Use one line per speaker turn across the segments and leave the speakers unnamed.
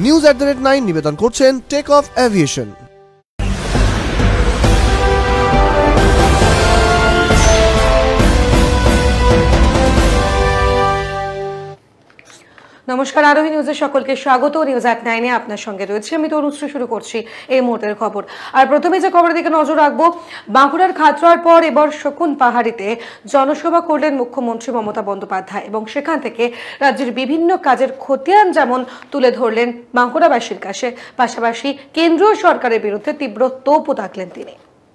news@9 নিবেদন করছেন take off aviation.
নমস্কার, আরোহী নিউজে সকলকে স্বাগত। নিউজ@9-এ আপনার সঙ্গে রয়েছে আমি তনুশ্রী। শুরু করছি এই মুহূর্তের খবর। আর প্রথমে যে খবরের দিকে নজর রাখবো, বাঁকুড়ার খাতড়ার পর এবার শকুন পাহাড়িতে জনসভা করলেন মুখ্যমন্ত্রী মমতা বন্দ্যোপাধ্যায় এবং সেখান থেকে রাজ্যের বিভিন্ন কাজের খতিয়ান যেমন তুলে ধরলেন বাঁকুড়াবাসীর কাছে, পাশাপাশি কেন্দ্রীয় সরকারের বিরুদ্ধে তীব্র তোপও দাগলেন তিনি।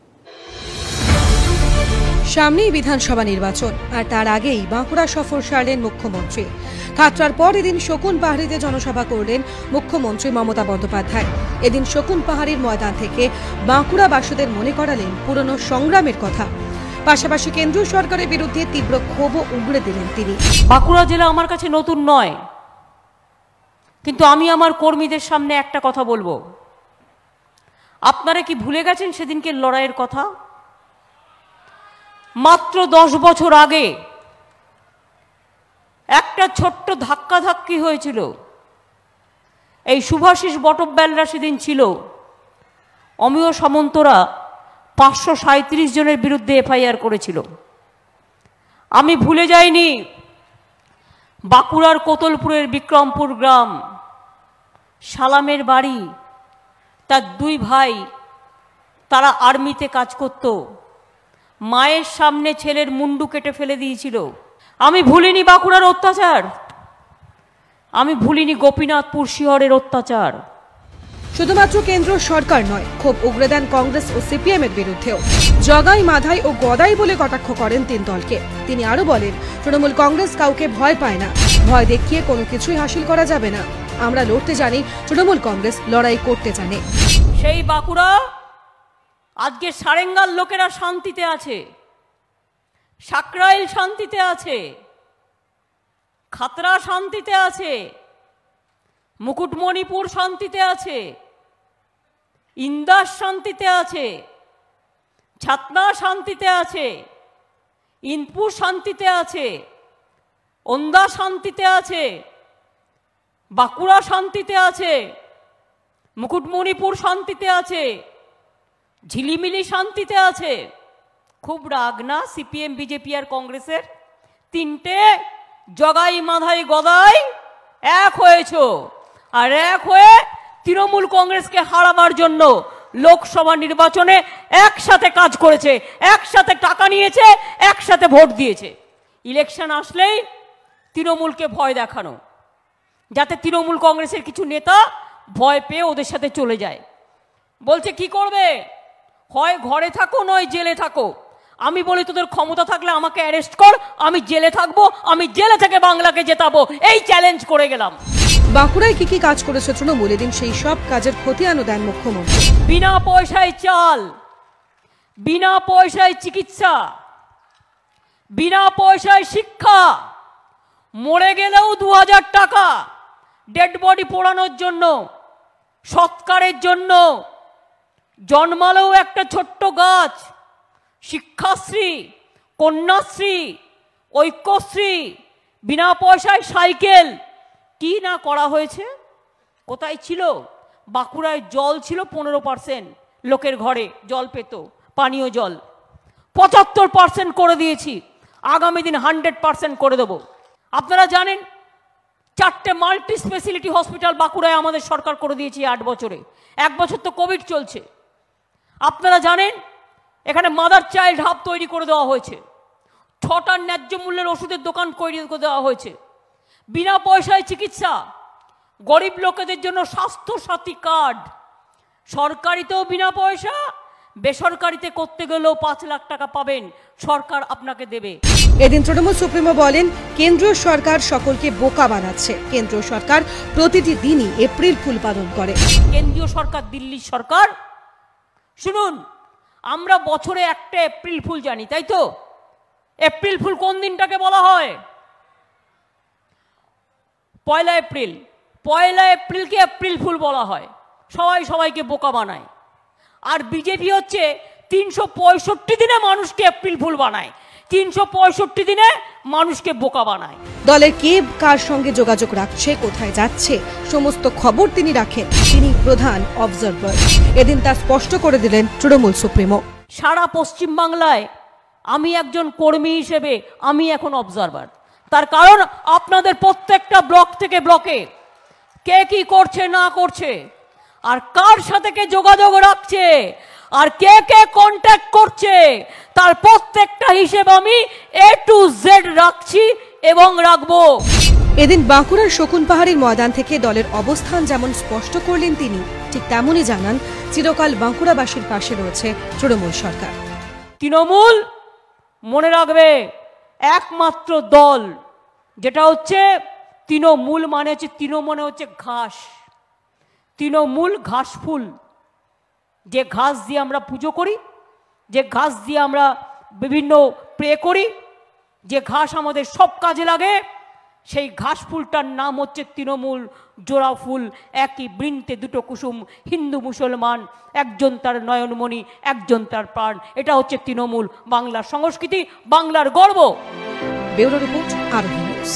সামনেই বিধানসভা নির্বাচন, আর তার আগেই বাঁকুড়া সফর সারলেন মুখ্যমন্ত্রী। খাতড়ার পর এদিন শকুন পাহাড়িতে জনসভা করলেন মুখ্যমন্ত্রী মমতা বন্দ্যোপাধ্যায়। এদিন শকুন পাহাড়ির ময়দান থেকে বাঁকুড়াবাসীদের মনে করালেন পুরনো সংগ্রামের কথা, পাশাপাশি কেন্দ্রীয় সরকারের বিরুদ্ধে তীব্র ক্ষোভও উগড়ে দিলেন তিনি।
বাঁকুড়া জেলা আমার কাছে নতুন নয়, কিন্তু আমি আমার কর্মীদের সামনে একটা কথা বলবো। আপনারা কি ভুলে গেছেন সেদিনকে লড়াইয়ের কথা? মাত্র 10 বছর আগে একটা ছোট্ট ধাক্কাধাক্কি হয়েছিল। এই শুভাশিস বটব্যালরা সেদিন ছিল, অমিয় সামন্তরা 537 জনের বিরুদ্ধে এফআইআর করেছিল। আমি ভুলে যাইনি বাঁকুড়ার কোতলপুরের বিক্রমপুর গ্রাম, সালামের বাড়ি, তার 2 ভাই, তারা আর্মিতে কাজ করত। মায়ের সামনে ছেলের মুন্ডু কেটে ফেলে দিয়েছিল। আমি ভুলিনি বাঁকুড়ার অত্যাচার, আমি ভুলিনি গোপীনাথপুর শিহরের অত্যাচার।
শুধুমাত্র কেন্দ্র সরকার নয়, ক্ষোভ উগড়ে দেন কংগ্রেস ও সিপিএম এর বিরুদ্ধেও। জগাই, মাধাই ও গদাই বলে কটাক্ষ করেন 3 দলকে। তিনি আরো বলেন, তৃণমূল কংগ্রেস কাউকে ভয় পায় না, ভয় দেখিয়ে কোনো কিছুই হাসিল করা যাবে না। আমরা লড়তে জানি, তৃণমূল কংগ্রেস লড়াই করতে জানে।
সেই বাঁকুড়া আজকে সারেঙ্গার লোকেরা শান্তিতে আছে, সাকরাইল শান্তিতে আছে, খাতড়া শান্তিতে আছে, মুকুটমণিপুর শান্তিতে আছে, ইন্দাস শান্তিতে আছে, ছাতনা শান্তিতে আছে, ইনপুর শান্তিতে আছে, ওন্দা শান্তিতে আছে, বাঁকুড়া শান্তিতে আছে, মুকুটমণিপুর শান্তিতে আছে, ঝিলিমিলি শান্তিতে আছে। খুব রাগ না সিপিএম, বিজেপি আর কংগ্রেসের? 3টে জগাই, মাধাই, গদাই এক হয়েছ, আর এক হয়ে তৃণমূল কংগ্রেসকে হারাবার জন্য লোকসভা নির্বাচনে একসাথে কাজ করেছে, একসাথে টাকা নিয়েছে, একসাথে ভোট দিয়েছে। ইলেকশন আসলেই তৃণমূলকে ভয় দেখানো, যাতে তৃণমূল কংগ্রেসের কিছু নেতা ভয় পেয়ে ওদের সাথে চলে যায়। বলছে কি করবে, হয় ঘরে থাকো নয় জেলে থাকো। আমি বলি তোদের ক্ষমতা থাকলে আমাকে অ্যারেস্ট কর, আমি জেলে থাকবো, আমি জেলে থেকে বাংলাকে জেতাবো, এই চ্যালেঞ্জ করে গেলাম।
বাঁকুড়ায় কি কি কাজ করেছে তৃণমূল, এদিন সেই সব কাজের খতিয়ানও দেন মুখ্যমন্ত্রী।
বিনা পয়সায় চাল, বিনা পয়সায় চিকিৎসা, বিনা পয়সায় শিক্ষা, মরে গেলেও 2000 টাকা ডেড বডি পোড়ানোর জন্য, সৎকারের জন্য, জন্মালেও একটা ছোট্ট গাছ, শিক্ষাশ্রী, কন্যাশ্রী, ঐক্যশ্রী, বিনা পয়সায় সাইকেল। কি না করা হয়েছে? কোথায় ছিল? বাঁকুড়ায় জল ছিল 15%, লোকের ঘরে জল পেত, পানীয় জল 75% করে দিয়েছি, আগামী দিন 100% করে দেব। আপনারা জানেন 4টে মাল্টি স্পেশালিটি হসপিটাল বাঁকুড়ায় আমাদের সরকার করে দিয়েছে 8 বছরে। 1 বছর তো কোভিড চলছে। আপনারা জানেন এখানে মাদার চাইল্ড হাব তৈরি করে দেওয়া হয়েছে, 6টা ন্যায্য মূল্যের ওষুধের দোকান তৈরি করে দেওয়া হয়েছে, বিনা পয়সায় চিকিৎসা, গরিব লোকেদের জন্য স্বাস্থ্য সাথী কার্ড, সরকারিতেও বিনা পয়সা, বেসরকারিতে করতে গেলেও 5 লাখ টাকা পাবেন, সরকার আপনাকে দেবে।
এদিন তৃণমূল সুপ্রিমো বলেন, কেন্দ্রীয় সরকার সকলকে বোকা বানাচ্ছে। কেন্দ্রীয় সরকার প্রতিটি দিনই এপ্রিল ফুল পালন করে।
কেন্দ্রীয় সরকার, দিল্লির সরকার, শুনুন, আমরা বছরে একটা এপ্রিল ফুল জানি, তাই তো? এপ্রিল ফুল কোন দিনটাকে বলা হয়? 1 এপ্রিল। 1 এপ্রিলকে এপ্রিল ফুল বলা হয়, সবাই সবাইকে বোকা বানায়। আর বিজেপি হচ্ছে 365 দিনে মানুষকে এপ্রিল ফুল বানায়। 365 দিনে মানুষকে বোকা বানায়।
দলের কে কার সঙ্গে যোগাযোগ রাখছে, কোথায় যাচ্ছে, সমস্ত খবর তিনি রাখেন। তিনি প্রধান অবজারভার। এদিন তা স্পষ্ট করে দিলেন তৃণমূল সুপ্রিমো।
সারা পশ্চিম বাংলায় আমি একজন কর্মী হিসেবে আমি এখন অবজারভার। তার কারণ আপনাদের প্রত্যেকটা ব্লক থেকে ব্লকে কে কি করছে না করছে, আর কার সাথে কে যোগাযোগ রাখছে, আর কে কে কন্ট্যাক্ট করছে, তার প্রত্যেকটা হিসেব আমি A to Z রাখছি এবং রাখবো।
এদিন বাঁকুড়ার শকুন পাহাড়ির ময়দান থেকে দলের অবস্থান যেমন স্পষ্ট করলেন তিনি, ঠিক তেমনই জানান চিরকাল বাঁকুড়াবাসীর পাশে রয়েছে তৃণমূল সরকার।
তৃণমূল মনে রাখবে একমাত্র দল যেটা হচ্ছে তৃণমূল, মানে হচ্ছে তৃণ মনে হচ্ছে ঘাস, তৃণমূল ঘাস ফুল। যে ঘাস দিয়ে আমরা পুজো করি, যে ঘাস দিয়ে আমরা বিভিন্ন প্রে করি, যে ঘাস আমাদের সব কাজে লাগে, সেই ঘাস ফুলটার নাম হচ্ছে তৃণমূল। জোড়া ফুল, একই বৃন্তে দুটো কুসুম, হিন্দু মুসলমান, একজন তার নয়নমণি, একজন তার প্রাণ। এটা হচ্ছে তৃণমূল, বাংলার সংস্কৃতি, বাংলার গর্ব।
Bureau report, Arohi news.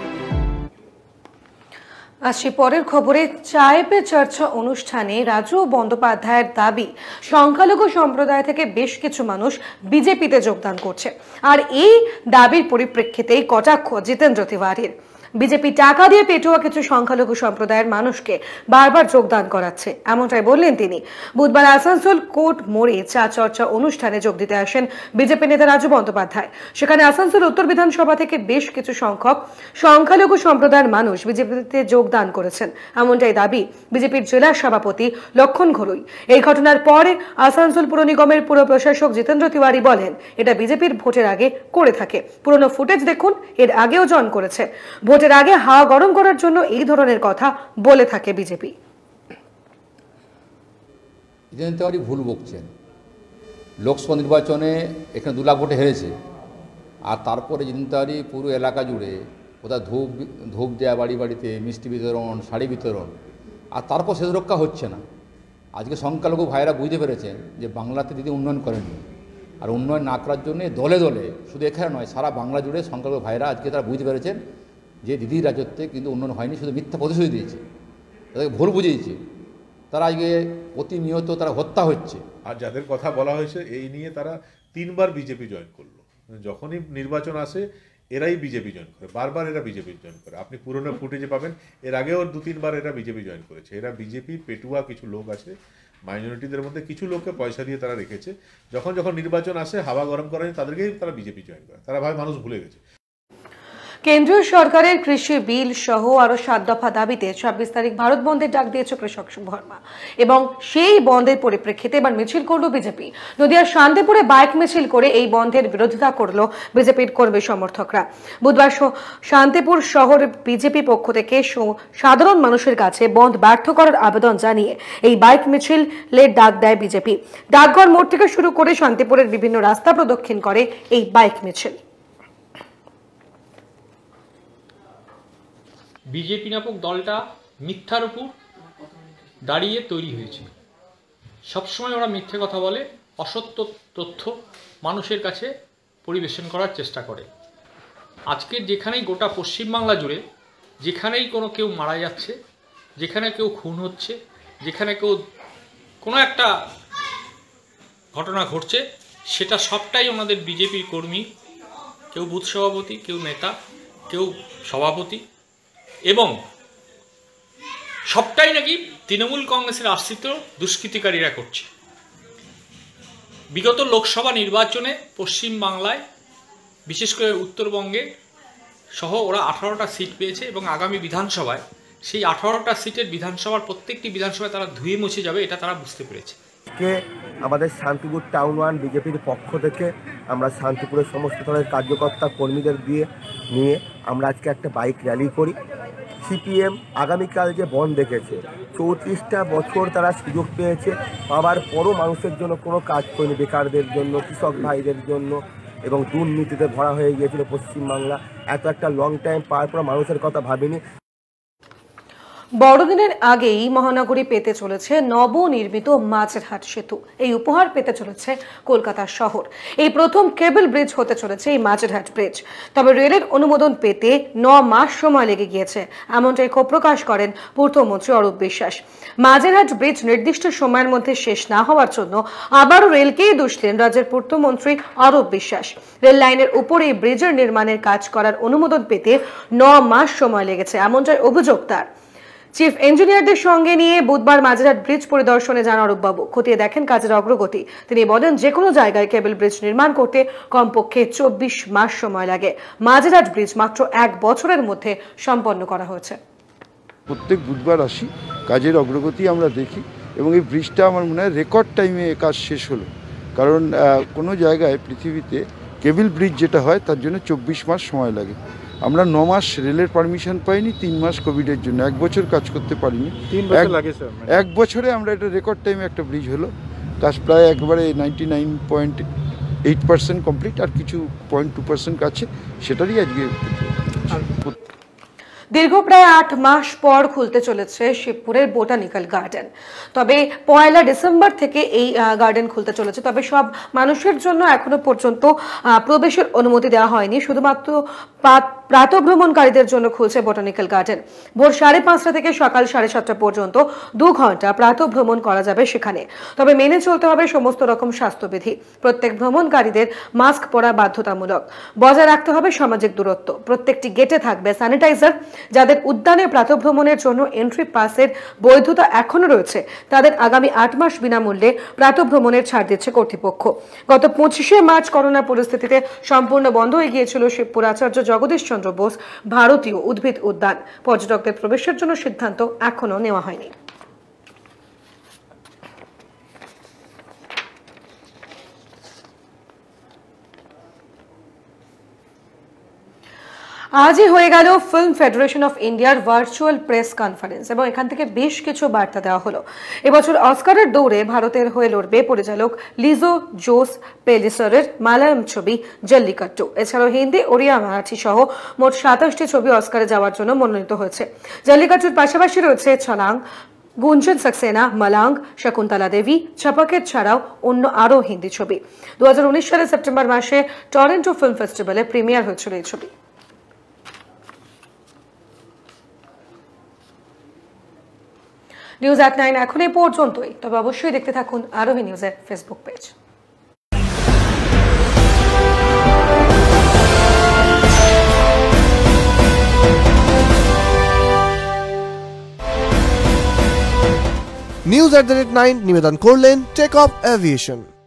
আসছি পরের খবরে। চায় পে চর্চা অনুষ্ঠানে রাজু বন্দ্যোপাধ্যায়ের দাবি, সংখ্যালঘু সম্প্রদায় থেকে বেশ কিছু মানুষ বিজেপিতে যোগদান করছে, আর এই দাবির পরিপ্রেক্ষিতেই কটাক্ষ জিতেন্দ্র তিওয়ারির। বিজেপি টাকা দিয়ে পেটুয়া কিছু সংখ্যালঘু সম্প্রদায়ের মানুষকে বারবার যোগদান করাচ্ছে, এমনটাই বললেন তিনি। বুধবার আসানসোল কোর্ট মোড়ে চা চর্চা অনুষ্ঠানে যোগ দিতে আসেন বিজেপি নেতা রাজু বন্দ্যোপাধ্যায়। সেখানে আসানসোল উত্তর বিধানসভা থেকে বেশ কিছু সংখ্যক সংখ্যালঘু সম্প্রদায়ের মানুষ বিজেপিতে যোগদান করেছেন, এমনটাই দাবি বিজেপির জেলা সভাপতি লক্ষণ ঘরুই। এই ঘটনার পরে আসানসোল পুর নিগমের পুর প্রশাসক জিতেন্দ্র তিওয়ারি বলেন, এটা বিজেপির ভোটের আগে করে থাকে। পুরনো ফুটেজ দেখুন, এর আগেও জন করেছে। ভোটের আগে হাওয়া গরম করার জন্য এই ধরনের কথা বলে থাকে বিজেপি।
জিতেন্দ্র তিওয়ারি ভুল বকছেন। লোকসভা নির্বাচনে এখানে 2 লাখ ভোটে হেরেছে, আর তারপরে জিতেন্দ্র তিওয়ারি পুরো এলাকা জুড়ে কোথাও ধূপ দেওয়া, বাড়ি বাড়িতে মিষ্টি বিতরণ, শাড়ি বিতরণ, আর তারপর শেষ রক্ষা হচ্ছে না। আজকে সংখ্যালঘু ভাইরা বুঝতে পেরেছেন যে বাংলাতে দিদি উন্নয়ন করেননি, আর উন্নয়ন না করার জন্য দলে দলে, শুধু এখানে নয় সারা বাংলা জুড়ে সংখ্যালঘু ভাইরা আজকে তারা বুঝতে পেরেছেন যে দিদির রাজত্বে কিন্তু উন্নয়ন হয়নি, শুধু মিথ্যা প্রতিশ্রুতি দিয়েছে, তাদেরকে ভুল বুঝিয়েছে। তারা আজকে প্রতিনিয়ত তারা হত্যা হচ্ছে।
আর যাদের কথা বলা হয়েছে এই নিয়ে তারা 3 বার বিজেপি জয়েন করলো। যখনই নির্বাচন আসে এরাই বিজেপি জয়েন করে, বারবার এরা বিজেপি জয়েন করে। আপনি পুরনো ফুটেজে পাবেন, এর আগেও 2-3 বার এরা বিজেপি জয়েন করেছে। এরা বিজেপি পেটুয়া কিছু লোক আছে, মাইনরিটিদের মধ্যে কিছু লোককে পয়সা দিয়ে তারা রেখেছে। যখন নির্বাচন আসে হাওয়া গরম করেন তাদেরকেই তারা বিজেপি জয়েন করে। তারা ভাই মানুষ ভুলে গেছে।
কেন্দ্রীয় সরকারের কৃষি বিল সহ আরো 7 দফা দাবিতে 26 তারিখ ভারত বন্ধের ডাক দিয়েছে কৃষক বর্মা, এবং সেই বন্ধের পরিপ্রেক্ষিতে এবার মিছিল করলো বিজেপি। নদিয়ার শান্তিপুরে বাইক মিছিল করে এই বন্ধের বিরোধিতা করলো বিজেপির কর্মী সমর্থকরা। বুধবার শান্তিপুর শহর বিজেপি পক্ষ থেকে সাধারণ মানুষের কাছে বন্ধ ব্যর্থ করার আবেদন জানিয়ে এই বাইক মিছিলের ডাক দেয় বিজেপি। ডাকঘর মোড় থেকে শুরু করে শান্তিপুরের বিভিন্ন রাস্তা প্রদক্ষিণ করে এই বাইক মিছিল।
বিজেপি নামক দলটা মিথ্যার উপর দাঁড়িয়ে তৈরি হয়েছে। সবসময় ওরা মিথ্যে কথা বলে, অসত্য তথ্য মানুষের কাছে পরিবেশন করার চেষ্টা করে। আজকে যেখানেই গোটা পশ্চিমবাংলা জুড়ে যেখানেই কেউ মারা যাচ্ছে, যেখানে কেউ খুন হচ্ছে, যেখানে কোনো একটা ঘটনা ঘটছে, সেটা সবটাই ওনাদের বিজেপির কর্মী, কেউ বুথ সভাপতি, কেউ নেতা, কেউ সভাপতি, এবং সবটাই নাকি তৃণমূল কংগ্রেসের আশ্রিত দুষ্কৃতিকারীরা করছে। বিগত লোকসভা নির্বাচনে পশ্চিমবাংলায়, বিশেষ করে উত্তরবঙ্গে সহ ওরা 18টা সিট পেয়েছে, এবং আগামী বিধানসভায় সেই 18টা সিটের বিধানসভার প্রত্যেকটি বিধানসভায় তারা ধুয়ে মুছে যাবে, এটা তারা বুঝতে পেরেছে।
আমাদের শান্তিপুর টাউন 1 বিজেপির পক্ষ থেকে আমরা শান্তিপুরের সমস্ত ধরনের কার্যকর্তা কর্মীদের নিয়ে আমরা আজকে একটা বাইক র্যালি করি। সিপিএম আগামীকাল যে বন্ধ দেখেছে, 34টা বছর তারা সুযোগ পেয়েছে, পাওয়ার পরও মানুষের জন্য কোনো কাজ করেনি, বেকারদের জন্য, কৃষক ভাইদের জন্য, এবং দুর্নীতিতে ভরা হয়ে গিয়েছিল পশ্চিমবাংলা। এত একটা লং টাইম পাওয়ার পর মানুষের কথা ভাবিনি।
বড়দিনের আগেই মহানগরী পেতে চলেছে নবনির্মিত মাঝেরহাট সেতু। এই উপহার পেতে চলেছে কলকাতা শহর। এই প্রথম কেবল ব্রিজ হতে চলেছে এই মাঝেরহাট ব্রিজ। তবে রেলের অনুমোদন পেতে 9 মাস সময় লেগে গিয়েছে, এমনটাই ক্ষোভ প্রকাশ করেন পূর্তমন্ত্রী অরূপ বিশ্বাস। মাঝেরহাট ব্রিজ নির্দিষ্ট সময়ের মধ্যে শেষ না হওয়ার জন্য আবারও রেলকেই দোষ দেন রাজ্যের পূর্তমন্ত্রী অরূপ বিশ্বাস। রেল লাইনের উপর এই ব্রিজের নির্মাণের কাজ করার অনুমোদন পেতে 9 মাস সময় লেগেছে, এমনটাই অভিযোগ তার। চিফ ইঞ্জিনিয়ারদের সঙ্গে নিয়ে বুধবার মাঝেরহাট ব্রিজ পরিদর্শনে যান অরূপবাবু। খতিয়ে দেখেন কাজের অগ্রগতি। তিনি বলেন, যে কোনো জায়গায় কেবল ব্রিজ নির্মাণ করতে কমপক্ষে 24 মাস সময় লাগে। মাঝেরহাট ব্রিজ মাত্র 1 বছরের মধ্যে সম্পন্ন করা হয়েছে।
প্রত্যেক বুধবার আসি, কাজের অগ্রগতি আমরা দেখি এবং এই ব্রিজটা আমার মনে হয় রেকর্ড টাইমে কাজ শেষ হলো। কারণ কোনো জায়গায় পৃথিবীতে কেবল ব্রিজ যেটা হয় তার জন্য 24 মাস সময় লাগে। আমরা 9 মাস রেলের পারমিশন পাইনি, 3 মাস কোভিডের জন্য 1 বছর কাজ করতে পারিনি। 1 বছরে আমরা এটা রেকর্ড টাইমে একটা ব্রিজ হলো। কাজ প্রায় একবারে 99.8% কমপ্লিট, আর কিছু 0.2% আছে, সেটারই আজকে।
দীর্ঘ প্রায় 8 মাস পর খুলতে চলেছে শিবপুরের বোটানিক্যাল গার্ডেন। তবে 1 ডিসেম্বর থেকে এই গার্ডেন খুলতে চলেছে। তবে সব মানুষের জন্য এখনো পর্যন্ত প্রবেশের অনুমতি দেওয়া হয়নি। শুধুমাত্র প্রাতঃভ্রমণকারীদের জন্য খুলছে বোটানিক্যাল গার্ডেন। ভোর 5:30 থেকে সকাল 7:30 পর্যন্ত 2 ঘন্টা প্রাতঃভ্রমণ করা যাবে সেখানে। তবে মেনে চলতে হবে সমস্ত রকম স্বাস্থ্যবিধি। প্রত্যেক ভ্রমণকারীদের মাস্ক পরা বাধ্যতামূলক। বজায় রাখতে হবে সামাজিক দূরত্ব। প্রত্যেকটি গেটে থাকবে স্যানিটাইজার। যাদের উদ্যানে প্রাতঃভ্রমণের জন্য এন্ট্রি পাসের বৈধতা এখনো রয়েছে, তাদের আগামী 8 মাস বিনামূল্যে প্রাতঃভ্রমণের ছাড় দিচ্ছে কর্তৃপক্ষ। গত 25শে মার্চ করোনা পরিস্থিতিতে সম্পূর্ণ বন্ধ হয়ে গিয়েছিল শিবপুর আচার্য জগদীশ চন্দ্র বোস ভারতীয় উদ্ভিদ উদ্যান। পর্যটকদের প্রবেশের জন্য সিদ্ধান্ত এখনো নেওয়া হয়নি। আজই হয়ে গেল ফিল্ম ফেডারেশন অফ ইন্ডিয়ার ভার্চুয়াল প্রেস কনফারেন্স এবং এখান থেকে বেশ কিছু বার্তা দেওয়া হলো। এবছর অস্কারের দৌড়ে ভারতের হয়ে লড়বে পরিচালক লিজো জোস পেলিসরের মালায়ালাম ছবি জল্লিকাট্টু। এছাড়াও হিন্দি, ওড়িয়া, মারাঠি সহ মোট 27টি ছবি অস্কারে যাওয়ার জন্য মনোনীত হয়েছে। জল্লিকাট্টুর পাশাপাশি রয়েছে ছলাং, গুঞ্জন সাক্সেনা, মালাং, শকুন্তলা দেবী, ছপাকের ছাড়াও অন্য আরও হিন্দি ছবি। 2019 সালের সেপ্টেম্বর মাসে টরন্টো ফিল্ম ফেস্টিভ্যালে প্রিমিয়ার হয়েছিল এই ছবি। নিউজ 9 এখন এই পর্যন্তই। তবে অবশ্যই দেখতে থাকুন আরোহী নিউজের ফেসবুক পেজ।
News@9 নিবেদন করলেন টেক অফ এভিয়েশন।